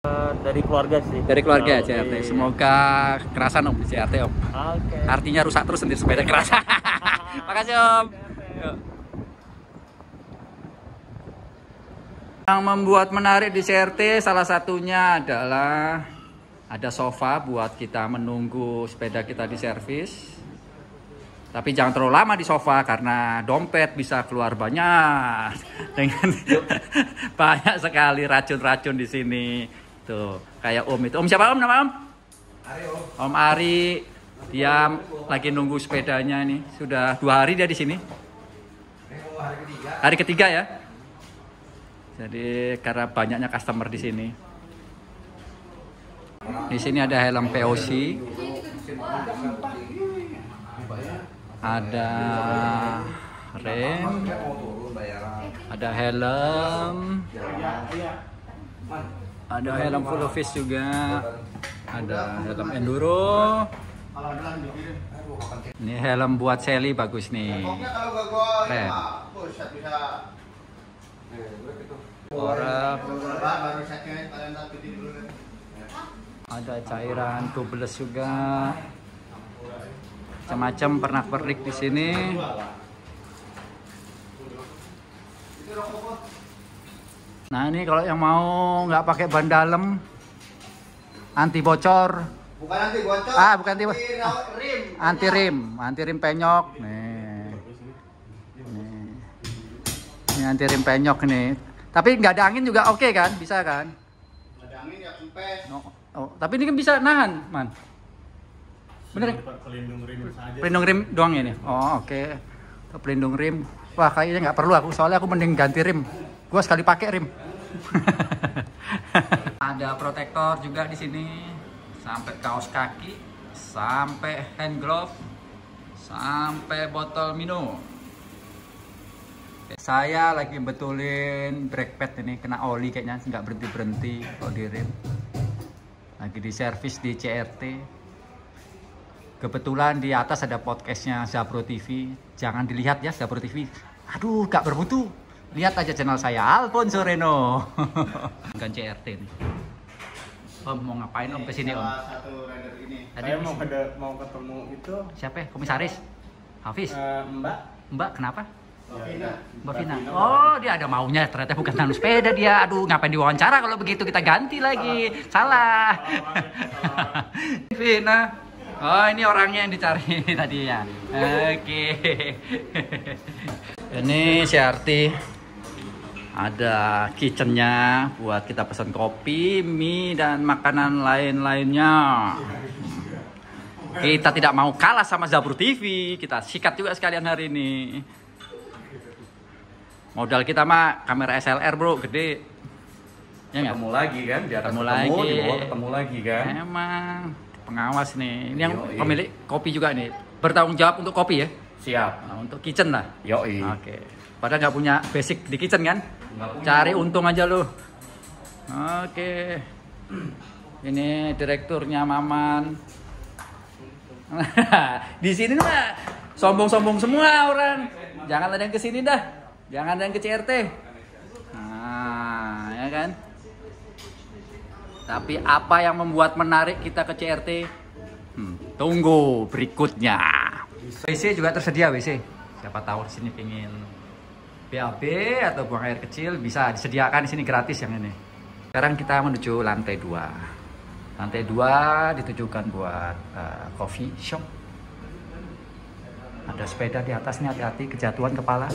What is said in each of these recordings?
Dari keluarga sih. Dari keluarga Oh, CRT. iya. Semoga kerasan Om di CRT Om. Oke. Artinya rusak terus sendiri sepeda keras. Makasih Om. Yuk. Yang membuat menarik di CRT salah satunya adalah ada sofa buat kita menunggu sepeda kita diservis. Tapi jangan terlalu lama di sofa karena dompet bisa keluar banyak. Dengan banyak sekali racun-racun di sini. Tuh, kayak Om itu. Om siapa Om? Nama Om? Ari, Om. Om Ari. Dia lagi nunggu sepedanya nih. Sudah 2 hari dia di sini. Hari ketiga. Hari ketiga ya. Jadi karena banyaknya customer di sini. Di sini ada helm POC. Ada rem. Ada helm. Ada helm full face juga. Ada helm enduro. Ini helm buat Sally bagus nih. Keren. Orang ada cairan tubeless juga. Macam-macam pernak-pernik di sini. Nah ini kalau yang mau nggak pakai ban dalam, anti bocor. Bukan anti bocor. Bukan anti rim. Anti rim penyok. Nih. Ini anti rim penyok nih. Tapi nggak ada angin juga oke kan? Bisa kan? Ada angin ya kempes. Tapi ini kan bisa nahan, Man. Bener? Pelindung rim saja. Pelindung rim doang ini. Oh, oke. Pelindung rim. Wah, kayaknya nggak perlu aku. Soalnya aku mending ganti rim. Gua sekali pakai rim. Ada protektor juga di sini. Sampai kaos kaki, sampai hand glove, sampai botol minum. Saya lagi betulin brake pad ini, kena oli kayaknya, nggak berhenti-berhenti kalau di rim. Lagi di servis di CRT. Kebetulan di atas ada podcastnya Zapro TV. Jangan dilihat ya Zapro TV. Aduh, gak bermutu. Lihat aja channel saya, Alfonso Reno. Bukan CRT nih. Om mau ngapain Om kesini Om? Satu rider ini. Tadi Saya mau ketemu itu siapa? Komisaris? Hafiz? Mbak. Mbak kenapa? Vina. Mbak Vina. Oh, dia ada maunya. Ternyata bukan tanam sepeda dia. Aduh, ngapain diwawancara kalau begitu, kita ganti lagi. Salah. Vina. Oh, ini orangnya yang dicari tadi ya. Oke. Ini CRT. Ada kitchennya buat kita pesan kopi, mie, dan makanan lain-lainnya. Kita tidak mau kalah sama Zapro TV. Kita sikat juga sekalian hari ini. Modal kita mah kamera SLR bro, gede. Ya nggak? Ketemu lagi kan? Di atas Ketemu lagi. Di bawah ketemu lagi kan? Emang pengawas nih. Ini yang Yoi. pemilik kopi juga nih. Bertanggung jawab untuk kopi ya. Siap. Nah, untuk kitchen lah. Yoi. Oke. Padahal nggak punya basic di kitchen kan? Nggak punya. Cari untung aja lu. Oke. Ini direkturnya Maman. Di sini mah sombong-sombong semua orang. Jangan ada yang ke sini dah. Jangan ada yang ke CRT. Nah, ya kan? Tapi apa yang membuat menarik kita ke CRT? Tunggu berikutnya. WC juga tersedia WC. Siapa tahu di sini pengen BAB atau buang air kecil, bisa disediakan di sini gratis yang ini. Sekarang kita menuju lantai 2. Lantai 2 ditujukan buat coffee shop. Ada sepeda di atas nih, hati-hati kejatuhan kepala.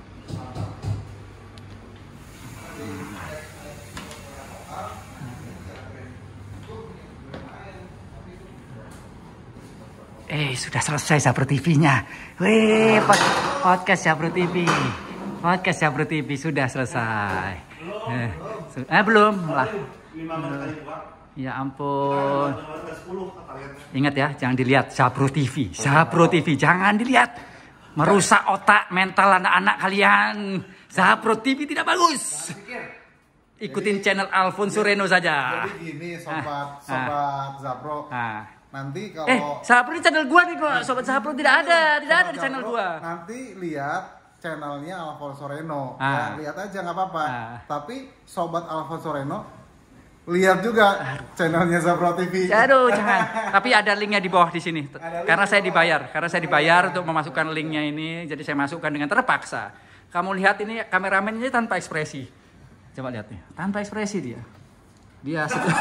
Sudah selesai Zapro TV-nya. Wih, podcast Zapro TV. Podcast Zapro TV sudah selesai. Belum lah. Ya ampun. Ingat ya, jangan dilihat Zapro TV. Zapro TV jangan dilihat. Merusak otak mental anak-anak kalian. Zapro TV tidak bagus. Ikutin channel Alfonso Reno saja. Jadi gini sobat Zapro. Nanti kalau Zapro ini channel gua nih kok. Sobat Zapro tidak ada di channel gua. Nanti lihat channelnya Alfonso Reno. Ah. Ya, lihat aja nggak apa-apa. Ah. Tapi sobat Alfonso Reno lihat juga channelnya Zapro TV. Aduh, jangan. Tapi ada linknya di bawah di sini. Karena saya dibayar untuk memasukkan linknya ini. Jadi saya masukkan dengan terpaksa. Kamu lihat ini kameramen ini tanpa ekspresi. Coba lihat nih, tanpa ekspresi dia. Dia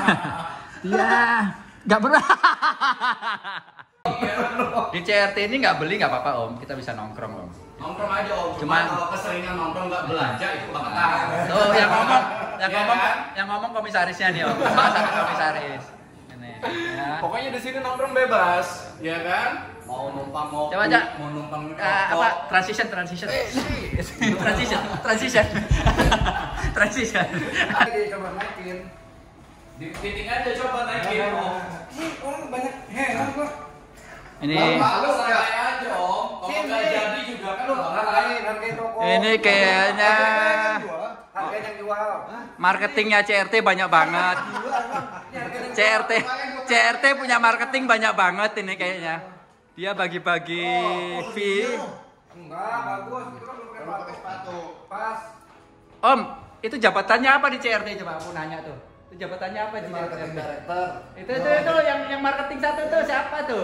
nggak Di CRT ini nggak beli nggak apa-apa Om. Kita bisa nongkrong Om. Nongkrong aja Om. Cuma kalau keseringan nongkrong nggak belanja itu bakal. Tuh yang ngomong komisarisnya nih Om. Salah satu komisaris. Ini. Ya. Pokoknya di sini nongkrong bebas, ya kan? Mau numpang mau numpang apa transition. Transition. Coba naikin. Di fitting aja coba naikin Om. Orang banyak heran kok. Ini Kalau santai aja Om. Kalau nggak jadi juga kan hargain toko. ini kayaknya Hargain yang jual. marketingnya CRT banyak banget. CRT punya marketing banyak banget ini kayaknya. Dia bagi-bagi fee. Enggak, bagus. Itu kan belum pakai sepatu. Pas. Om, itu jabatannya apa di CRT coba aku nanya tuh. Itu jabatannya apa di Marketing CRT? director. Itu yang marketing satu tuh siapa tuh?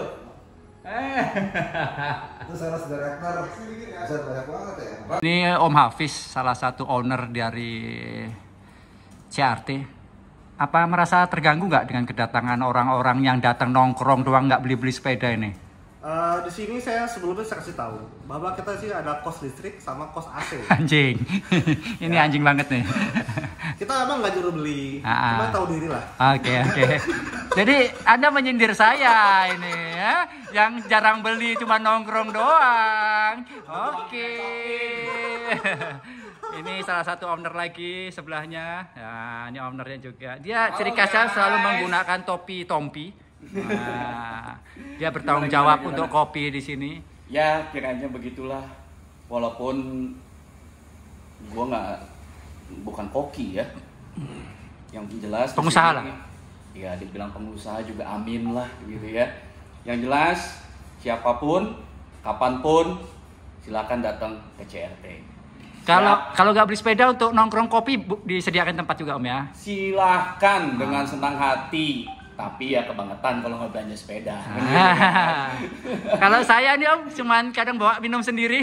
Itu sales director. Bisa banyak banget ya. Ini Om Hafiz, salah satu owner dari CRT. Apa merasa terganggu nggak dengan kedatangan orang-orang yang datang nongkrong doang nggak beli-beli sepeda ini? Di sini saya sebelumnya saya kasih tahu bahwa kita sih ada kos listrik sama kos AC. Anjing, ini anjing banget nih. Kita emang nggak juru beli, cuma tahu diri lah. Oke. Jadi Anda menyindir saya ini ya, yang jarang beli cuma nongkrong doang. Oke. Ini salah satu owner lagi sebelahnya. Ya, ini ownernya juga. Dia ciri khasnya selalu menggunakan topi tompi. Nah, dia bertanggung jawab untuk kopi di sini. Ya kiranya begitulah. Walaupun gua bukan koki ya. Yang jelas Pengusaha lah. Ya dibilang pengusaha juga amin lah gitu ya. Yang jelas siapapun, kapanpun silakan datang ke CRT. Kalau nggak beli sepeda untuk nongkrong kopi disediakan tempat juga Om ya. Silahkan dengan senang hati. Tapi ya kebangetan kalau nggak belanja sepeda. Kalau saya nih Om, cuman kadang bawa minum sendiri.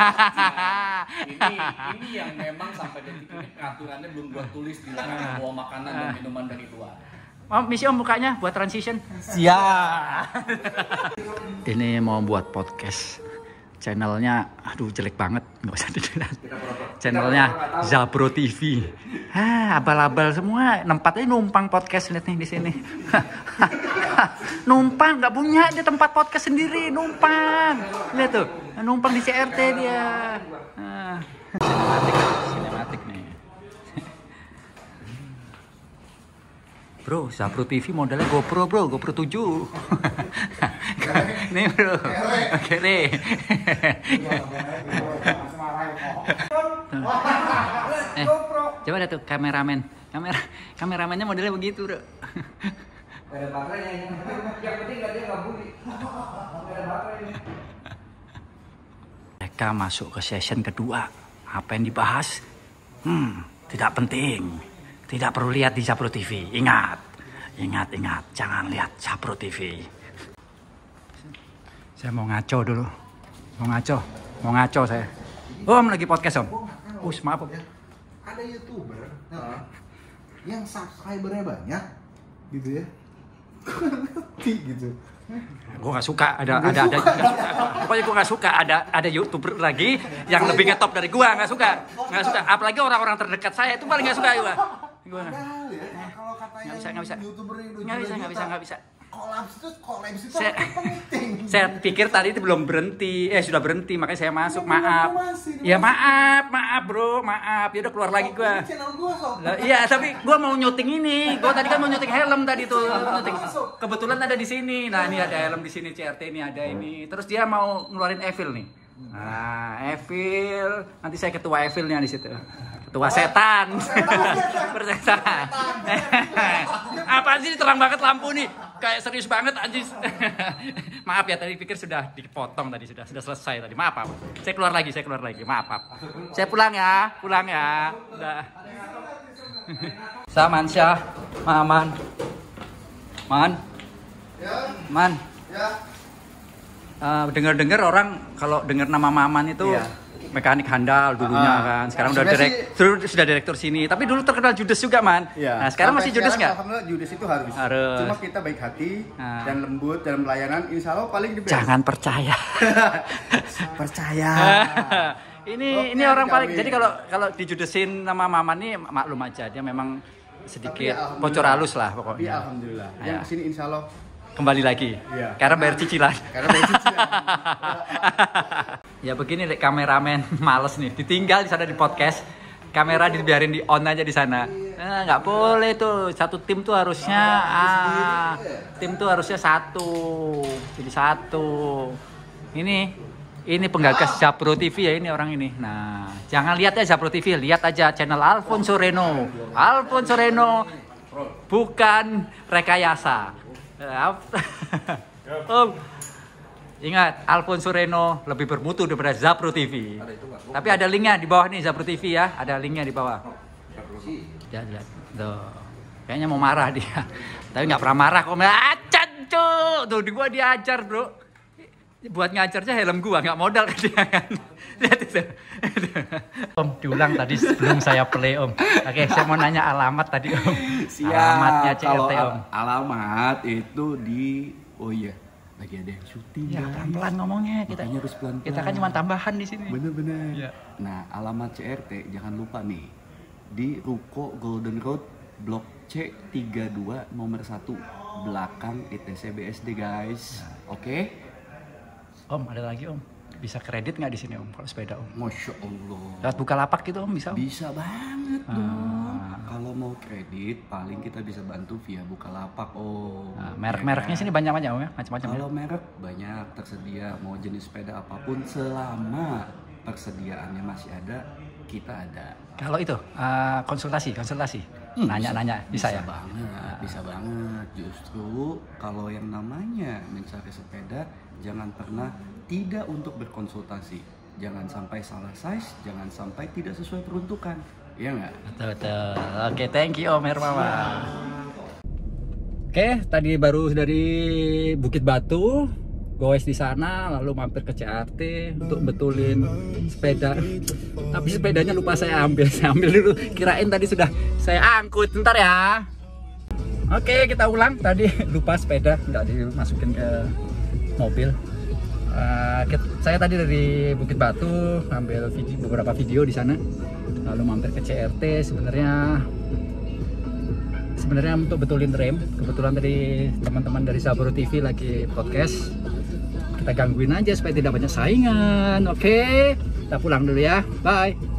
ini yang memang sampai detik ini peraturannya belum gua tulis dilarang bawa makanan dan minuman dari luar. Om, misi Om bukanya buat transition. Siap. Ini mau buat podcast. Channelnya, aduh jelek banget, nggak usah dilihat. Channelnya Zapro TV. Abal-abal semua. Tempatnya numpang podcast lihat nih di sini. Numpang, nggak punya dia tempat podcast sendiri, numpang. Lihat tuh, numpang di CRT dia. Sinematik nih. Bro, Zapro TV modelnya GoPro 7. Nih bro, oke nih. Coba ada tuh kameramennya modelnya begitu bro. Ada baterainya. Yang penting dia nggak bunyi. Ada baterainya. Mereka masuk ke session kedua. Apa yang dibahas? Tidak penting. Tidak perlu lihat di Zapro TV. Ingat, jangan lihat Zapro TV. Saya mau ngaco dulu. Mau ngaco saya. Om lagi podcast Om. Maaf Om. Ada YouTuber yang subscribernya banyak gitu ya. gitu. Gue gak suka pokoknya gue gak suka ada YouTuber lagi yang lebih ngetop dari gue. Gak suka. Apalagi orang-orang terdekat saya itu paling gak suka gue. Kalau katanya Nggak bisa. YouTuber Nggak bisa. Kolaps itu Saya- penting. Saya pikir tadi itu belum berhenti. Sudah berhenti makanya saya masuk. Belum Maaf. masih. Ya maaf bro, maaf. Ya udah keluar lagi gue. Channel gua sob. Iya, tapi gue mau nyuting ini. Gue tadi kan mau nyuting helm tadi tuh. Nyuting. Kebetulan ada di sini. Nah, ini ada helm di sini CRT ini ada ini. Terus dia mau ngeluarin Evil nih. Nah, Evil. Nanti saya ketua Evilnya di situ. Ketua setan. Persetan. Apaan sih terang banget lampu nih? Kayak serius banget anjing. Maaf ya tadi pikir sudah dipotong tadi sudah selesai tadi. Maaf. Saya keluar lagi. Maaf. Saya pulang ya. Udah. Saman Syah, Man. Man. Ya. Dengar-dengar orang kalau dengar nama Maman itu mekanik handal dulunya kan. Sekarang sudah direktur sini. Tapi dulu terkenal judes juga, Man. Iya. Nah, sekarang masih judes nggak? Alhamdulillah judes itu harus. Cuma kita baik hati dan lembut dalam pelayanan. Insya Allah paling the best. Jangan percaya. Percaya. ini orang paling. Jadi kalau dijudesin nama Maman nih maklum aja, dia memang sedikit bocor halus lah pokoknya. Iya, alhamdulillah. Yang kesini insya Allah kembali lagi. Iya. Karena bayar cicilan. Ya begini deh, kameramen males nih, ditinggal di sana di podcast. Kamera dibiarin di on aja di sana. Nggak boleh tuh. Satu tim tuh harusnya satu. Jadi satu. Ini penggagas Zapro TV ya, ini orang ini. Nah, jangan lihat ya Zapro TV, lihat aja channel Alfonso Reno. Alfonso Reno bukan rekayasa. Ingat, Alfonso Reno lebih bermutu daripada Zapro TV. Tapi ada linknya di bawah nih, Zapro TV ya, ada linknya di bawah. Lihat, tuh, kayaknya mau marah dia, tapi nggak pernah marah kok. Acan cuy, tuh di gua diajar bro. Buat ngajarnya helm gua nggak modal kan dia kan. Lihat itu. Om, diulang tadi sebelum saya play Om. Oke, saya mau nanya alamat tadi Om. Siap. Alamatnya CRT Om. Alamat itu di lagi ada yang syuting. Ya pelan-pelan ngomongnya, kita harus pelan-pelan. Kita kan cuma tambahan di sini. Bener-bener. Ya. Nah, alamat CRT jangan lupa nih di Ruko Golden Road Blok C32 nomor 1 belakang ITC BSD guys. Oke? Om, ada lagi Om. Bisa kredit nggak di sini Om kalau sepeda Om? Masya Allah. Lewat Bukalapak gitu Om bisa Om? Bisa banget dong. Kalau mau kredit paling kita bisa bantu via Bukalapak Om. Merek-mereknya sini banyak-banyak Om ya, macam-macam. Kalau merek banyak tersedia, mau jenis sepeda apapun selama persediaannya masih ada, kita ada. Kalau itu konsultasi, nanya-nanya bisa ya? Bisa banget. Justru kalau yang namanya mencari sepeda, jangan pernah tidak untuk berkonsultasi. Jangan sampai salah size, jangan sampai tidak sesuai peruntukan. Iya nggak? Betul. Oke, thank you Om Hermawan. Oke, tadi baru dari Bukit Batu, goes di sana, lalu mampir ke CRT untuk betulin sepeda. Tapi sepedanya lupa saya ambil dulu. Kirain tadi sudah saya angkut. Bentar ya. Oke, kita ulang. Tadi lupa sepeda, nggak dimasukin ke mobil. Saya tadi dari Bukit Batu ambil beberapa video di sana, lalu mampir ke CRT. Sebenarnya untuk betulin rem. Kebetulan tadi teman-teman dari Zapro TV lagi podcast. Kita gangguin aja supaya tidak banyak saingan. Oke, kita pulang dulu ya. Bye.